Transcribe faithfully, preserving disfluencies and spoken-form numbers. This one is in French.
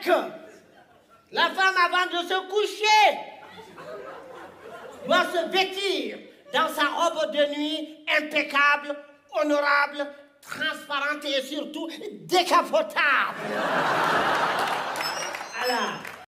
que la femme, avant de se coucher, doit se vêtir dans sa robe de nuit impeccable, honorable, transparente et surtout décapotable. Alors,